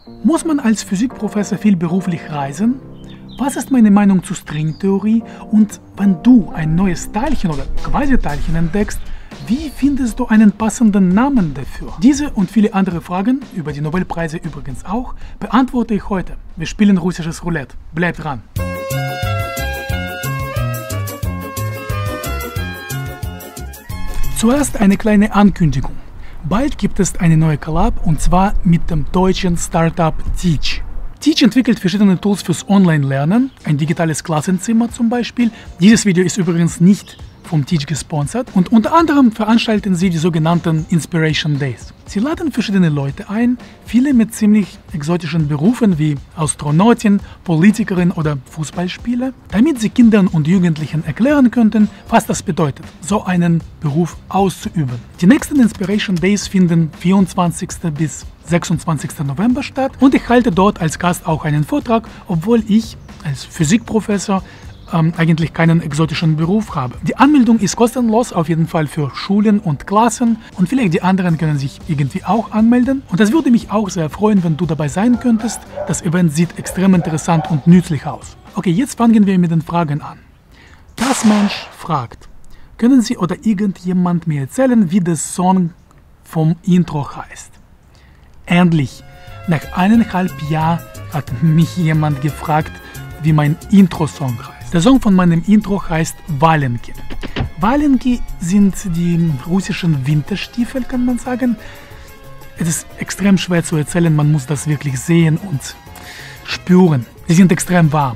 Muss man als Physikprofessor viel beruflich reisen? Was ist meine Meinung zu Stringtheorie? Und wenn du ein neues Teilchen oder Quasiteilchen entdeckst, wie findest du einen passenden Namen dafür? Diese und viele andere Fragen, über die Nobelpreise übrigens auch, beantworte ich heute. Wir spielen russisches Roulette. Bleibt dran! Zuerst eine kleine Ankündigung. Bald gibt es eine neue Collab und zwar mit dem deutschen Startup Teach. Teach entwickelt verschiedene Tools fürs Online-Lernen, ein digitales Klassenzimmer zum Beispiel. Dieses Video ist übrigens nicht vom Teach gesponsert und unter anderem veranstalten sie die sogenannten Inspiration Days. Sie laden verschiedene Leute ein, viele mit ziemlich exotischen Berufen wie Astronautin, Politikerin oder Fußballspieler, damit sie Kindern und Jugendlichen erklären könnten, was das bedeutet, so einen Beruf auszuüben. Die nächsten Inspiration Days finden 24. bis 26. November statt und ich halte dort als Gast auch einen Vortrag, obwohl ich als Physikprofessor eigentlich keinen exotischen Beruf habe. Die Anmeldung ist kostenlos, auf jeden Fall für Schulen und Klassen und vielleicht die anderen können sich irgendwie auch anmelden und das würde mich auch sehr freuen, wenn du dabei sein könntest. Das Event sieht extrem interessant und nützlich aus. Okay, jetzt fangen wir mit den Fragen an. Das Mensch fragt, können Sie oder irgendjemand mir erzählen, wie der Song vom Intro heißt? Endlich, nach 1,5 Jahren hat mich jemand gefragt, wie mein Intro-Song heißt. Der Song von meinem Intro heißt Valenki. Valenki sind die russischen Winterstiefel, kann man sagen. Es ist extrem schwer zu erzählen, man muss das wirklich sehen und spüren. Sie sind extrem warm.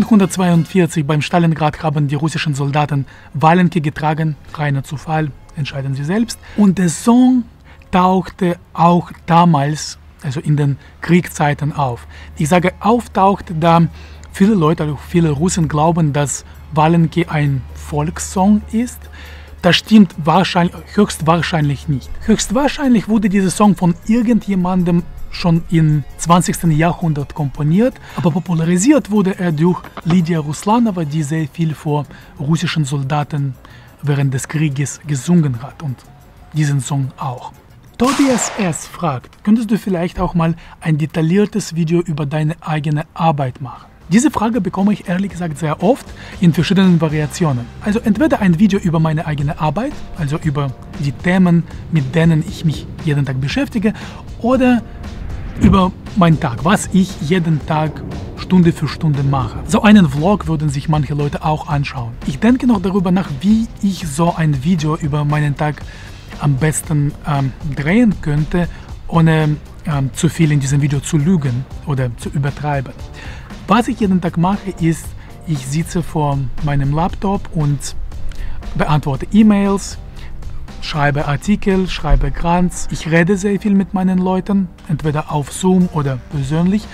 1942 beim Stalingrad haben die russischen Soldaten Valenki getragen, reiner Zufall, entscheiden Sie selbst. Und der Song tauchte auch damals, also in den Kriegszeiten auf. Ich sage auftauchte, da viele Leute, also viele Russen glauben, dass Valenki ein Volkssong ist. Das stimmt höchstwahrscheinlich nicht. Höchstwahrscheinlich wurde dieser Song von irgendjemandem schon im 20. Jahrhundert komponiert, aber popularisiert wurde er durch Lydia Ruslanova, die sehr viel vor russischen Soldaten während des Krieges gesungen hat und diesen Song auch. Tobias S. fragt, könntest du vielleicht auch mal ein detailliertes Video über deine eigene Arbeit machen? Diese Frage bekomme ich ehrlich gesagt sehr oft in verschiedenen Variationen. Also entweder ein Video über meine eigene Arbeit, also über die Themen, mit denen ich mich jeden Tag beschäftige, oder über meinen Tag, was ich jeden Tag Stunde für Stunde mache. So einen Vlog würden sich manche Leute auch anschauen. Ich denke noch darüber nach, wie ich so ein Video über meinen Tag am besten drehen könnte, ohne zu viel in diesem Video zu lügen oder zu übertreiben. Was ich jeden Tag mache, ist, ich sitze vor meinem Laptop und beantworte E-Mails, schreibe Artikel, schreibe Grants. Ich rede sehr viel mit meinen Leuten, entweder auf Zoom oder persönlich.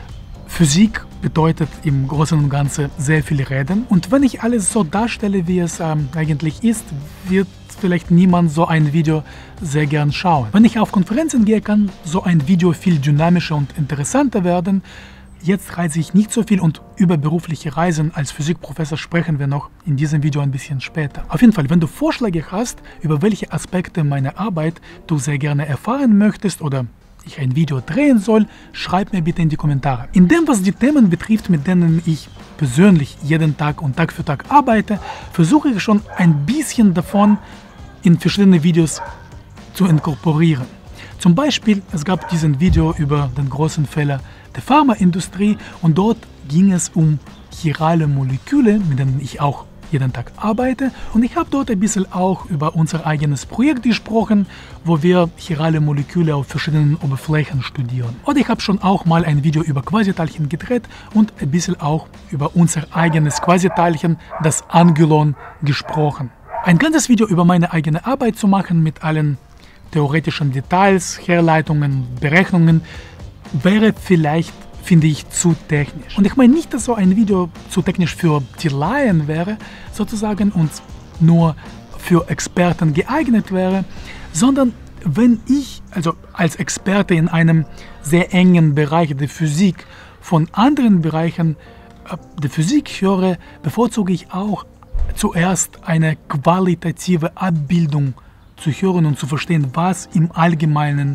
Physik bedeutet im Großen und Ganzen sehr viel Reden. Und wenn ich alles so darstelle, wie es eigentlich ist, wird vielleicht niemand so ein Video sehr gern schauen. Wenn ich auf Konferenzen gehe, kann so ein Video viel dynamischer und interessanter werden. Jetzt reise ich nicht so viel und über berufliche Reisen als Physikprofessor sprechen wir noch in diesem Video ein bisschen später. Auf jeden Fall, wenn du Vorschläge hast, über welche Aspekte meiner Arbeit du sehr gerne erfahren möchtest oder ich ein Video drehen soll, schreib mir bitte in die Kommentare. In dem, was die Themen betrifft, mit denen ich persönlich jeden Tag und Tag für Tag arbeite, versuche ich schon ein bisschen davon in verschiedene Videos zu inkorporieren. Zum Beispiel, es gab diesen Video über den großen Fehler der Pharmaindustrie und dort ging es um chirale Moleküle, mit denen ich auch jeden Tag arbeite und ich habe dort ein bisschen auch über unser eigenes Projekt gesprochen, wo wir chirale Moleküle auf verschiedenen Oberflächen studieren. Und ich habe schon auch mal ein Video über Quasiteilchen gedreht und ein bisschen auch über unser eigenes Quasiteilchen, das Angelon, gesprochen. Ein ganzes Video über meine eigene Arbeit zu machen mit allen theoretischen Details, Herleitungen, Berechnungen, wäre vielleicht, finde ich, zu technisch. Und ich meine nicht, dass so ein Video zu technisch für die Laien wäre, sozusagen, und nur für Experten geeignet wäre, sondern wenn ich, also als Experte in einem sehr engen Bereich der Physik, von anderen Bereichen der Physik höre, bevorzuge ich auch zuerst eine qualitative Abbildung zu hören und zu verstehen, was im Allgemeinen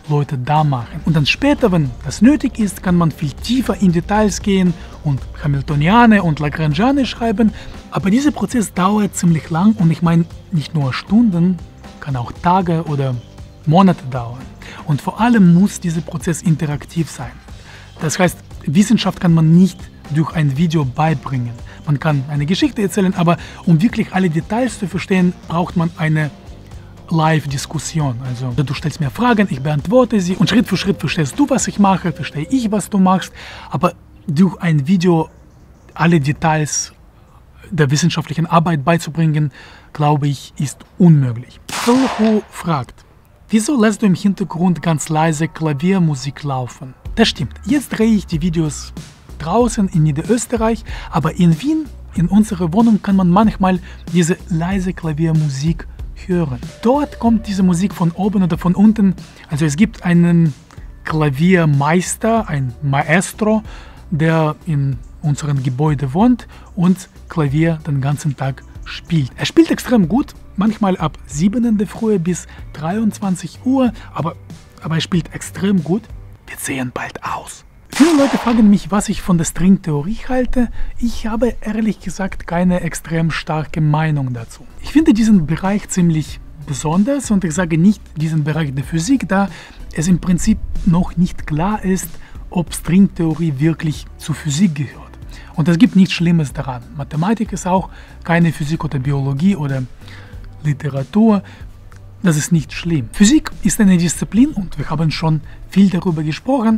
Leute da machen. Und dann später, wenn das nötig ist, kann man viel tiefer in Details gehen und Hamiltoniane und Lagrangiane schreiben. Aber dieser Prozess dauert ziemlich lang und ich meine nicht nur Stunden, kann auch Tage oder Monate dauern. Und vor allem muss dieser Prozess interaktiv sein. Das heißt, Wissenschaft kann man nicht durch ein Video beibringen. Man kann eine Geschichte erzählen, aber um wirklich alle Details zu verstehen, braucht man eine Live-Diskussion. Also du stellst mir Fragen, ich beantworte sie und Schritt für Schritt verstehst du, was ich mache, verstehe ich, was du machst. Aber durch ein Video alle Details der wissenschaftlichen Arbeit beizubringen, glaube ich, ist unmöglich. Sohu fragt, wieso lässt du im Hintergrund ganz leise Klaviermusik laufen? Das stimmt, jetzt drehe ich die Videos draußen in Niederösterreich, aber in Wien, in unserer Wohnung, kann man manchmal diese leise Klaviermusik hören. Dort kommt diese Musik von oben oder von unten. Also es gibt einen Klaviermeister, ein Maestro, der in unserem Gebäude wohnt und Klavier den ganzen Tag spielt. Er spielt extrem gut, manchmal ab 7 in der Früh bis 23 Uhr, aber er spielt extrem gut. Wir sehen bald aus. Viele Leute fragen mich, was ich von der Stringtheorie halte. Ich habe ehrlich gesagt keine extrem starke Meinung dazu. Ich finde diesen Bereich ziemlich besonders und ich sage nicht diesen Bereich der Physik, da es im Prinzip noch nicht klar ist, ob Stringtheorie wirklich zur Physik gehört. Und es gibt nichts Schlimmes daran. Mathematik ist auch keine Physik oder Biologie oder Literatur. Das ist nicht schlimm. Physik ist eine Disziplin und wir haben schon viel darüber gesprochen,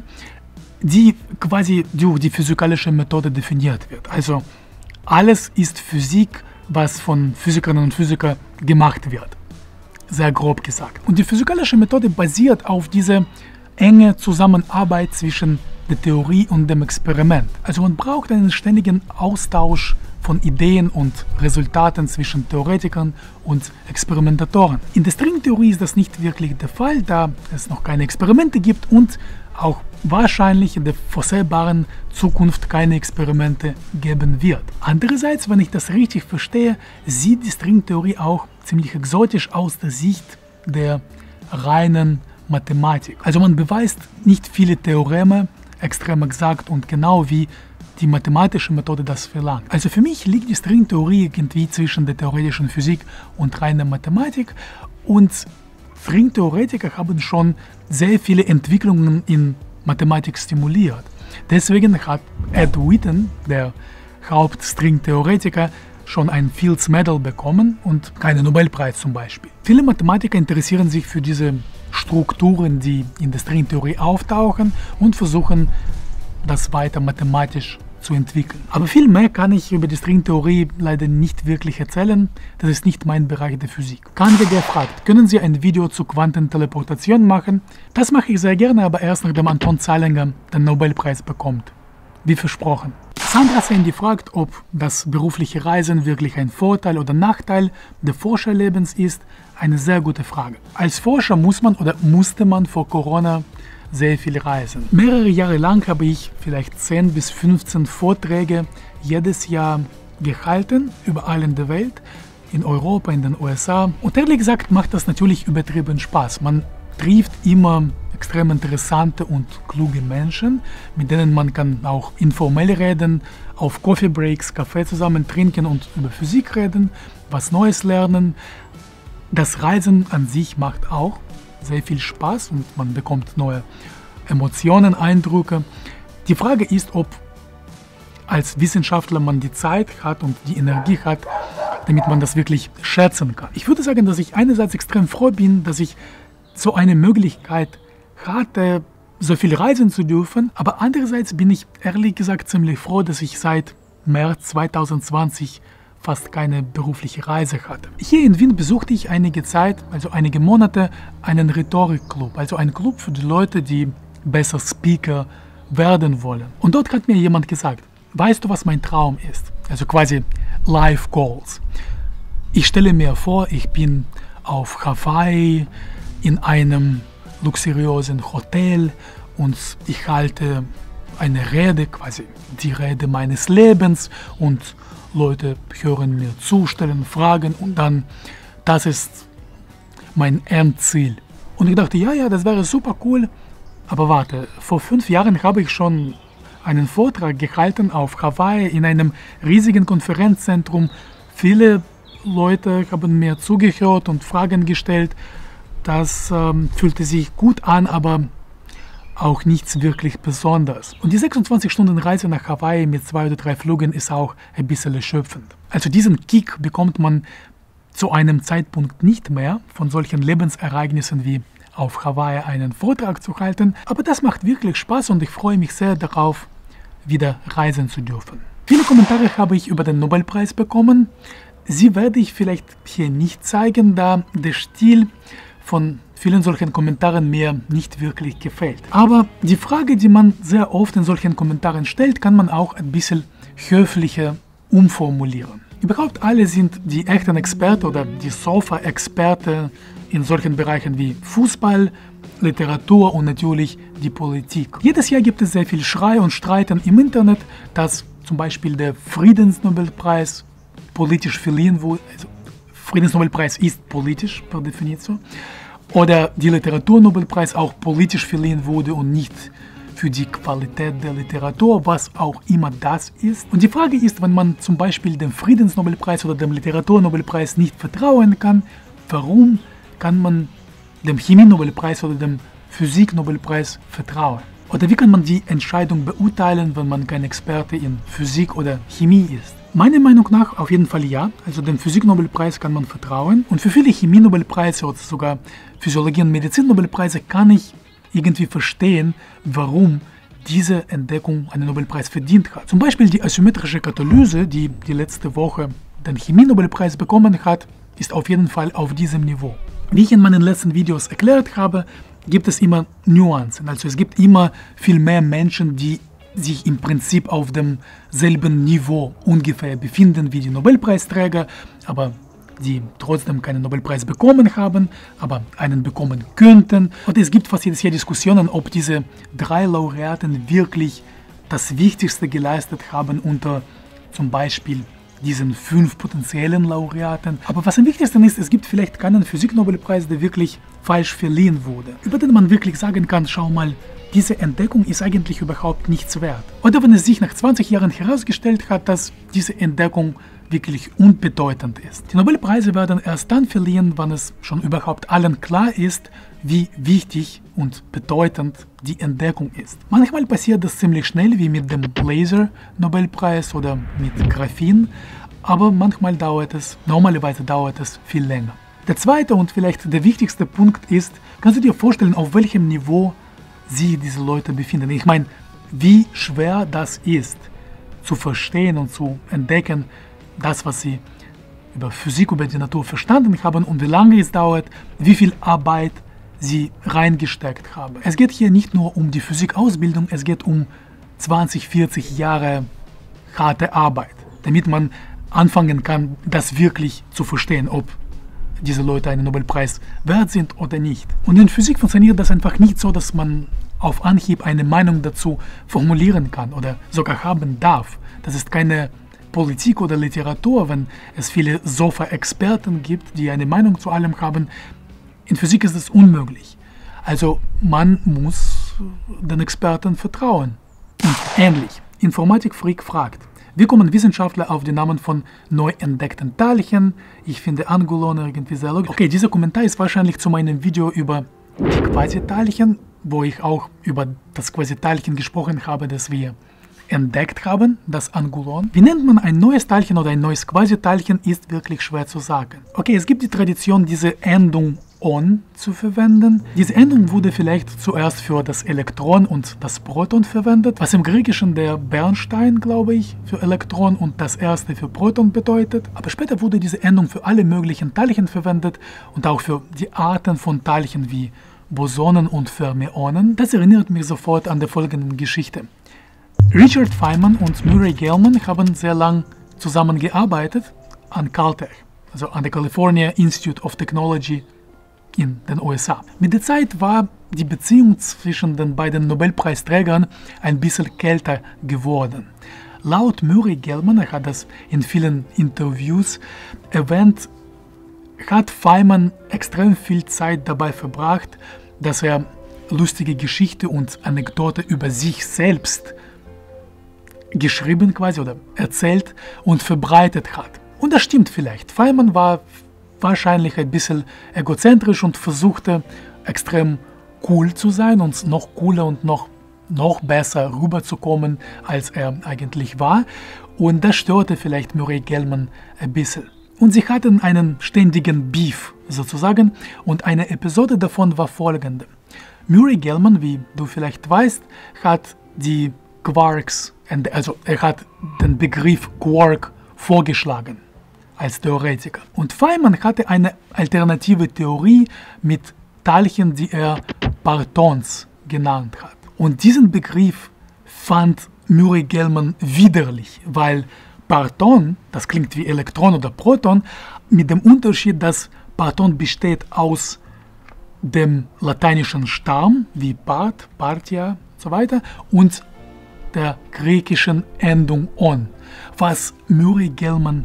die quasi durch die physikalische Methode definiert wird. Also alles ist Physik, was von Physikerinnen und Physikern gemacht wird. Sehr grob gesagt. Und die physikalische Methode basiert auf dieser enge Zusammenarbeit zwischen der Theorie und dem Experiment. Also man braucht einen ständigen Austausch von Ideen und Resultaten zwischen Theoretikern und Experimentatoren. In der Stringtheorie ist das nicht wirklich der Fall, da es noch keine Experimente gibt und auch wahrscheinlich in der vorsehbaren Zukunft keine Experimente geben wird. Andererseits, wenn ich das richtig verstehe, sieht die Stringtheorie auch ziemlich exotisch aus der Sicht der reinen Mathematik. Also man beweist nicht viele Theoreme extrem exakt und genau, wie die mathematische Methode das verlangt. Also für mich liegt die Stringtheorie irgendwie zwischen der theoretischen Physik und reiner Mathematik und Stringtheoretiker haben schon sehr viele Entwicklungen in Mathematik stimuliert. Deswegen hat Ed Witten, der Hauptstringtheoretiker, schon ein Fields Medal bekommen und keinen Nobelpreis zum Beispiel. Viele Mathematiker interessieren sich für diese Strukturen, die in der Stringtheorie auftauchen und versuchen, das weiter mathematisch zu entwickeln. Aber viel mehr kann ich über die Stringtheorie leider nicht wirklich erzählen. Das ist nicht mein Bereich der Physik. Kandiger fragt, können Sie ein Video zur Quantenteleportation machen? Das mache ich sehr gerne, aber erst nachdem Anton Zeilinger den Nobelpreis bekommt. Wie versprochen. Sandra Sandy fragt, ob das berufliche Reisen wirklich ein Vorteil oder Nachteil des Forscherlebens ist. Eine sehr gute Frage. Als Forscher muss man oder musste man vor Corona sehr viel reisen. Mehrere Jahre lang habe ich vielleicht 10 bis 15 Vorträge jedes Jahr gehalten, überall in der Welt, in Europa, in den USA. Und ehrlich gesagt macht das natürlich übertrieben Spaß. Man trifft immer extrem interessante und kluge Menschen, mit denen man kann auch informell reden, auf Coffee Breaks, Kaffee zusammen trinken und über Physik reden, was Neues lernen. Das Reisen an sich macht auch sehr viel Spaß und man bekommt neue Emotionen, Eindrücke. Die Frage ist, ob als Wissenschaftler man die Zeit hat und die Energie hat, damit man das wirklich schätzen kann. Ich würde sagen, dass ich einerseits extrem froh bin, dass ich so eine Möglichkeit hatte, so viel reisen zu dürfen, aber andererseits bin ich ehrlich gesagt ziemlich froh, dass ich seit März 2020 fast keine berufliche Reise hatte. Hier in Wien besuchte ich einige Zeit, also einige Monate, einen Rhetorikclub, also einen Club für die Leute, die besser Speaker werden wollen. Und dort hat mir jemand gesagt, weißt du, was mein Traum ist? Also quasi Life Goals. Ich stelle mir vor, ich bin auf Hawaii in einem luxuriösen Hotel und ich halte eine Rede, quasi die Rede meines Lebens und Leute hören mir zu, stellen Fragen und dann, das ist mein Endziel. Und ich dachte, ja, das wäre super cool. Aber warte, vor 5 Jahren habe ich schon einen Vortrag gehalten auf Hawaii in einem riesigen Konferenzzentrum. Viele Leute haben mir zugehört und Fragen gestellt. Das fühlte sich gut an, aber auch nichts wirklich Besonderes. Und die 26-Stunden-Reise nach Hawaii mit 2 oder 3 Flügen ist auch ein bisschen erschöpfend. Also diesen Kick bekommt man zu einem Zeitpunkt nicht mehr von solchen Lebensereignissen wie auf Hawaii einen Vortrag zu halten. Aber das macht wirklich Spaß und ich freue mich sehr darauf, wieder reisen zu dürfen. Viele Kommentare habe ich über den Nobelpreis bekommen. Sie werde ich vielleicht hier nicht zeigen, da der Stil von vielen solchen Kommentaren mir nicht wirklich gefällt. Aber die Frage, die man sehr oft in solchen Kommentaren stellt, kann man auch ein bisschen höflicher umformulieren. Überhaupt alle sind die echten Experten oder die Sofa-Experten in solchen Bereichen wie Fußball, Literatur und natürlich die Politik. Jedes Jahr gibt es sehr viel Schrei und Streiten im Internet, dass zum Beispiel der Friedensnobelpreis politisch verliehen wurde. Also Friedensnobelpreis ist politisch per Definition. Oder die Literaturnobelpreis auch politisch verliehen wurde und nicht für die Qualität der Literatur, was auch immer das ist. Und die Frage ist, wenn man zum Beispiel dem Friedensnobelpreis oder dem Literaturnobelpreis nicht vertrauen kann, warum kann man dem Chemienobelpreis oder dem Physiknobelpreis vertrauen? Oder wie kann man die Entscheidung beurteilen, wenn man kein Experte in Physik oder Chemie ist? Meiner Meinung nach auf jeden Fall ja. Also dem Physiknobelpreis kann man vertrauen. Und für viele Chemienobelpreise oder sogar Physiologie- und Medizinnobelpreise kann ich irgendwie verstehen, warum diese Entdeckung einen Nobelpreis verdient hat. Zum Beispiel die asymmetrische Katalyse, die letzte Woche den Chemienobelpreis bekommen hat, ist auf jeden Fall auf diesem Niveau. Wie ich in meinen letzten Videos erklärt habe, gibt es immer Nuancen. Also es gibt immer viel mehr Menschen, die sich im Prinzip auf demselben Niveau ungefähr befinden wie die Nobelpreisträger, aber die trotzdem keinen Nobelpreis bekommen haben, aber einen bekommen könnten. Und es gibt fast jedes Jahr Diskussionen, ob diese 3 Laureaten wirklich das Wichtigste geleistet haben unter zum Beispiel diesen 5 potenziellen Laureaten. Aber was am wichtigsten ist, es gibt vielleicht keinen Physiknobelpreis, der wirklich falsch verliehen wurde, über den man wirklich sagen kann, schau mal, diese Entdeckung ist eigentlich überhaupt nichts wert. Oder wenn es sich nach 20 Jahren herausgestellt hat, dass diese Entdeckung wirklich unbedeutend ist. Die Nobelpreise werden erst dann verliehen, wenn es schon überhaupt allen klar ist, wie wichtig und bedeutend die Entdeckung ist. Manchmal passiert das ziemlich schnell, wie mit dem Laser-Nobelpreis oder mit Graphen, aber normalerweise dauert es viel länger. Der zweite und vielleicht der wichtigste Punkt ist, kannst du dir vorstellen, auf welchem Niveau sich diese Leute befinden? Ich meine, wie schwer das ist, zu verstehen und zu entdecken, das, was sie über Physik, über die Natur verstanden haben und wie lange es dauert, wie viel Arbeit sie reingesteckt haben. Es geht hier nicht nur um die Physikausbildung, es geht um 20, 40 Jahre harte Arbeit, damit man anfangen kann, das wirklich zu verstehen, ob diese Leute einen Nobelpreis wert sind oder nicht. Und in Physik funktioniert das einfach nicht so, dass man auf Anhieb eine Meinung dazu formulieren kann oder sogar haben darf. Das ist keine Politik oder Literatur, wenn es viele Sofa-Experten gibt, die eine Meinung zu allem haben. In Physik ist es unmöglich. Also man muss den Experten vertrauen. Und ähnlich. Informatik-Freak fragt, wie kommen Wissenschaftler auf die Namen von neu entdeckten Teilchen? Ich finde Angulon irgendwie sehr logisch. Okay, dieser Kommentar ist wahrscheinlich zu meinem Video über die Quasiteilchen, wo ich auch über das Quasiteilchen gesprochen habe, das wir entdeckt haben, das Angulon. Wie nennt man ein neues Teilchen oder ein neues Quasiteilchen, ist wirklich schwer zu sagen. Okay, es gibt die Tradition, diese Endung on zu verwenden. Diese Endung wurde vielleicht zuerst für das Elektron und das Proton verwendet, was im Griechischen der Bernstein, glaube ich, für Elektron und das erste für Proton bedeutet. Aber später wurde diese Endung für alle möglichen Teilchen verwendet und auch für die Arten von Teilchen wie Bosonen und Fermionen. Das erinnert mich sofort an die folgende Geschichte. Richard Feynman und Murray Gell-Mann haben sehr lang zusammengearbeitet an Caltech, also an der California Institute of Technology in den USA. Mit der Zeit war die Beziehung zwischen den beiden Nobelpreisträgern ein bisschen kälter geworden. Laut Murray Gell-Mann, er hat das in vielen Interviews erwähnt, hat Feynman extrem viel Zeit dabei verbracht, dass er lustige Geschichte und Anekdote über sich selbst geschrieben quasi oder erzählt und verbreitet hat. Und das stimmt vielleicht. Feynman war wahrscheinlich ein bisschen egozentrisch und versuchte extrem cool zu sein und noch cooler und noch besser rüberzukommen, als er eigentlich war. Und das störte vielleicht Murray Gell-Mann ein bisschen. Und sie hatten einen ständigen Beef sozusagen und eine Episode davon war folgende. Murray Gell-Mann, wie du vielleicht weißt, hat die Quarks, also er hat den Begriff Quark vorgeschlagen als Theoretiker. Und Feynman hatte eine alternative Theorie mit Teilchen, die er Partons genannt hat. Und diesen Begriff fand Murray Gell-Mann widerlich, weil Parton, das klingt wie Elektron oder Proton, mit dem Unterschied, dass Parton besteht aus dem lateinischen Stamm, wie Part, Partia und so weiter, und der griechischen Endung on, was Murray Gell-Mann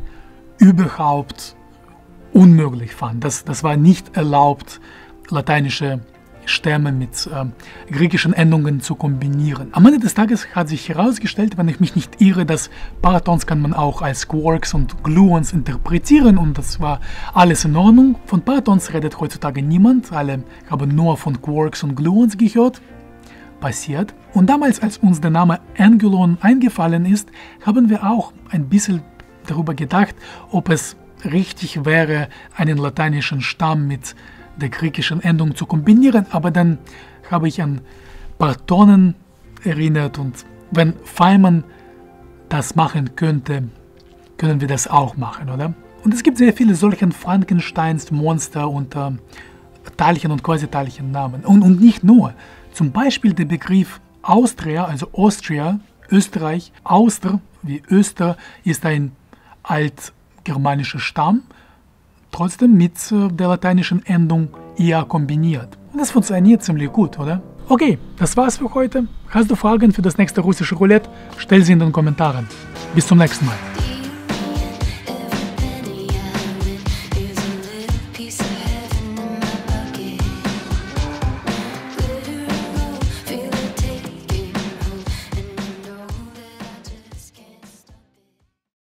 überhaupt unmöglich fand. Das war nicht erlaubt, lateinische Stämme mit griechischen Endungen zu kombinieren. Am Ende des Tages hat sich herausgestellt, wenn ich mich nicht irre, dass Partons kann man auch als Quarks und Gluons interpretieren und das war alles in Ordnung. Von Partons redet heutzutage niemand, alle haben nur von Quarks und Gluons gehört. Passiert. Und damals, als uns der Name Angelon eingefallen ist, haben wir auch ein bisschen darüber gedacht, ob es richtig wäre, einen lateinischen Stamm mit der griechischen Endung zu kombinieren, aber dann habe ich an Partonen erinnert und wenn Feynman das machen könnte, können wir das auch machen, oder? Und es gibt sehr viele solchen Frankensteins, Monster und Teilchen- und Quasi-Teilchen-Namen. Und nicht nur. Zum Beispiel der Begriff Austria, also Austria, Österreich, Austr wie Öster, ist ein altgermanischer Stamm, trotzdem mit der lateinischen Endung ia kombiniert. Und das funktioniert ziemlich gut, oder? Okay, das war's für heute. Hast du Fragen für das nächste russische Roulette? Stell sie in den Kommentaren. Bis zum nächsten Mal.